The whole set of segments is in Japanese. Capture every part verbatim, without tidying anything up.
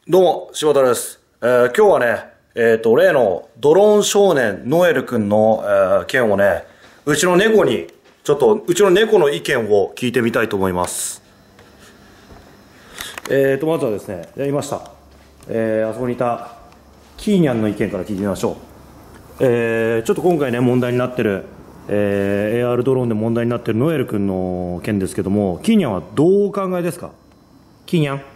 どうも、柴田です。えー、今日はね、えっと、例のドローン少年ノエル君の、えー、件をね、うちの猫に、ちょっと、うちの猫の意見を聞いてみたいと思います。えーと、まずはですね、やりました。えー、あそこにいた、キーニャンの意見から聞いてみましょう。えー、ちょっと今回ね、問題になってる、えー、エーアール ドローンで問題になってるノエル君の件ですけども、キーニャンはどうお考えですか？キーニャン？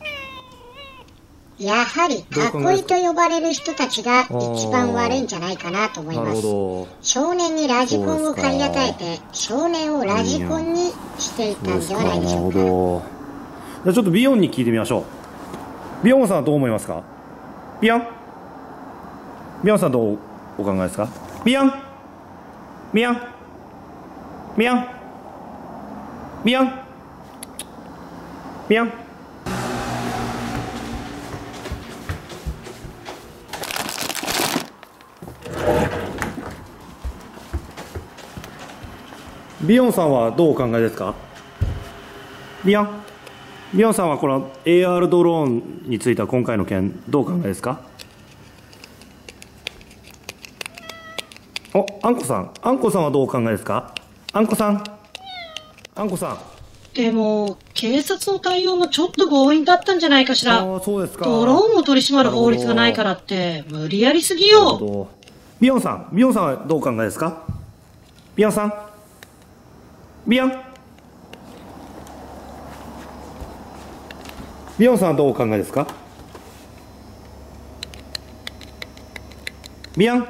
やはり囲いと呼ばれる人たちが一番悪いんじゃないかなと思います。少年にラジコンを買い与えて少年をラジコンにしていたんではないでしょうか。なるほど。じゃあちょっとビヨンに聞いてみましょう。ビヨンさんはどう思いますか？ビヨンビヨンさんどうお考えですか？ビヨンビヨンビヨンビヨンビヨンビヨンさんはどうお考えですか？ビヨンビヨンさんはこの エーアール ドローンについては今回の件どうお考えですか？お、あんこさんあんこさんはどうお考えですか？あんこさんあんこさんでも警察の対応もちょっと強引だったんじゃないかしら。 あ、そうですか。 ドローンを取り締まる法律がないからって無理やりすぎよ。 ビヨンさんビヨンさんはどうお考えですか？ビヨンさんビヨンビヨンさんはどうお考えですか？ビヨン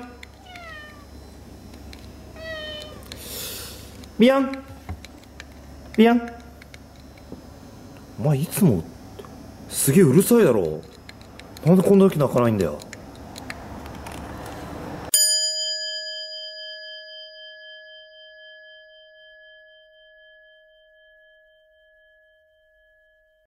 ビヨンビヨンお前いつもすげえうるさいだろ。なんでこんな時泣かないんだよ。